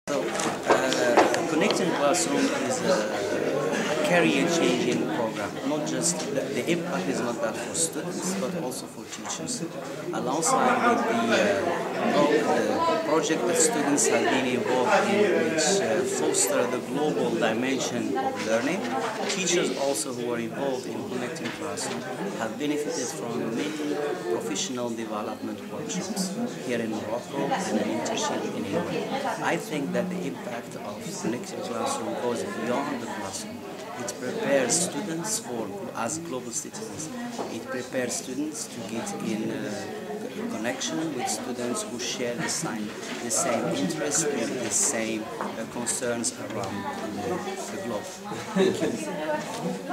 Connecting Classroom is a career-changing program. Not just the impact is not that for students, but also for teachers. Alongside with the project that students have been involved in, which foster the global dimension of learning, teachers also who are involved in Connecting Classroom have benefited from many professional development workshops here in Morocco and an internship in England. I think that the impact of Connecting Classroom goes beyond the classroom. It prepares students as global citizens. It prepares students to get in connection with students who share the same interests and the same concerns around the globe. Thank you.